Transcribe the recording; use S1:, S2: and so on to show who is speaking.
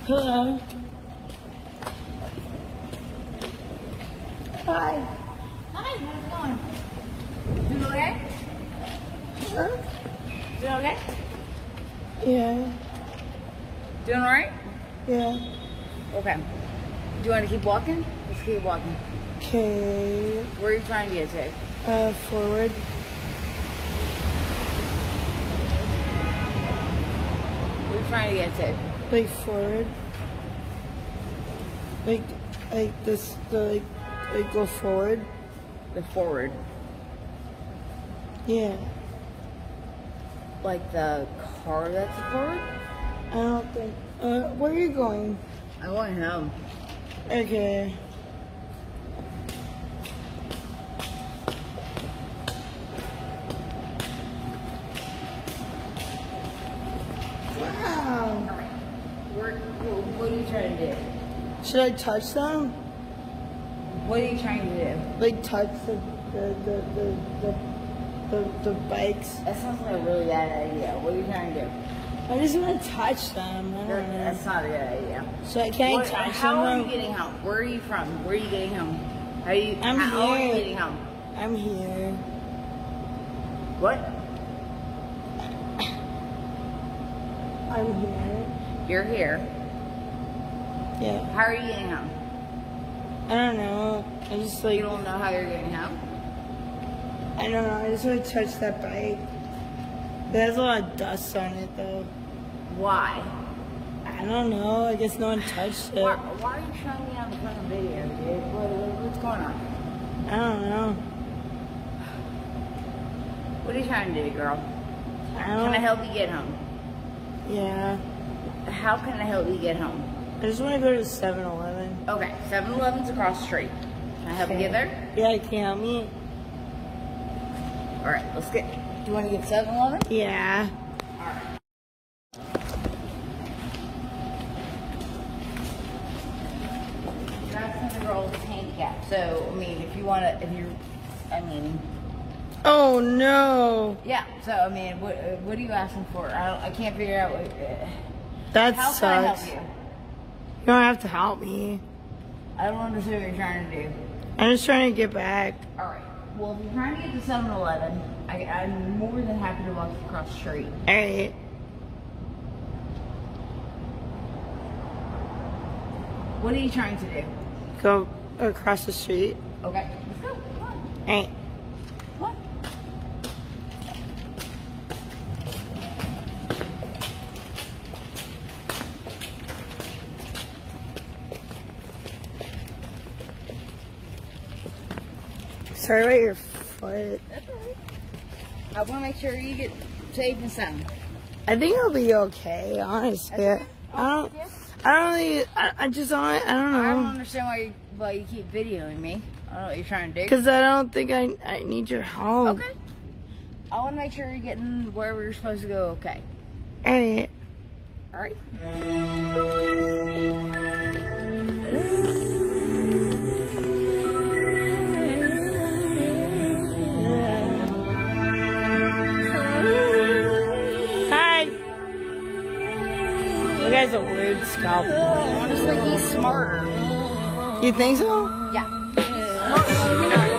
S1: Hello. Hi.
S2: Hi, how's it going? Doing okay?
S1: Huh?
S2: Doing okay?
S1: Yeah.
S2: Doing alright?
S1: Yeah.
S2: Okay. Do you want to keep walking? Let's keep walking.
S1: Okay.
S2: Where are you trying to get to?
S1: Forward.
S2: Where are you trying to get to?
S1: Like forward. Like this, like go forward.
S2: The forward.
S1: Yeah.
S2: Like the car that's forward?
S1: I don't think. Where are you going?
S2: I'm going home.
S1: Okay. Wow.
S2: What are you trying to do?
S1: Should I touch them?
S2: What are you trying to do?
S1: Like touch the bikes?
S2: That sounds like a really bad idea. What are you trying to do?
S1: I just want to touch them. I don't know.
S2: That's not a good idea.
S1: So can I touch
S2: How
S1: them?
S2: are you getting home? Where are you from? Where are you getting home? How are you
S1: here.
S2: getting home?
S1: I'm here.
S2: What?
S1: I'm here.
S2: You're here.
S1: Yeah.
S2: How are you getting home?
S1: I don't know. I just like.
S2: You don't know how you're getting home?
S1: I don't know. I just want to touch that bike. It has a lot of dust on it though.
S2: Why?
S1: I don't know. I guess no one touched it.
S2: Why are you showing me on the fucking video, dude? What's going on?
S1: I don't know.
S2: What are you trying to do, girl?
S1: I
S2: Can
S1: don't.
S2: I help you get home?
S1: Yeah.
S2: How can I help you get home?
S1: I just want to go to 7-Eleven.
S2: Okay, 7-Eleven's across the street. Can I help you get there?
S1: Yeah, can you help me?
S2: Alright, let's get. Do you want to get 7-Eleven?
S1: Yeah.
S2: Alright. That's the girl is handicapped. So, I mean, if you want to,
S1: Oh no.
S2: yeah. So, I mean, what are you asking for? I can't figure out what.
S1: That
S2: How
S1: sucks.
S2: can I help you?
S1: You don't have to help me.
S2: I don't understand what you're trying to do.
S1: I'm just trying to get back.
S2: Alright. Well, if you're trying to get to 7-Eleven, I'm more than happy to walk you across the street.
S1: Alright.
S2: What are you trying to do?
S1: Go across the street.
S2: Okay. Let's go. Come on.
S1: Alright.
S2: Come on.
S1: Sorry about your foot.
S2: That's alright. I want to make sure you get safe and sound.
S1: I think I'll be okay, honestly.
S2: That's okay.
S1: I just don't, I don't
S2: I don't
S1: know.
S2: understand why you keep videoing me. I don't know what you're trying to do.
S1: Because I don't think I need your help.
S2: Okay. I want to make sure you're getting wherever you're supposed to go okay.
S1: Alright.
S2: Alright?
S1: Hi. You guys a weird scalp.
S2: Honestly, he's smarter.
S1: You think so?
S2: Yeah.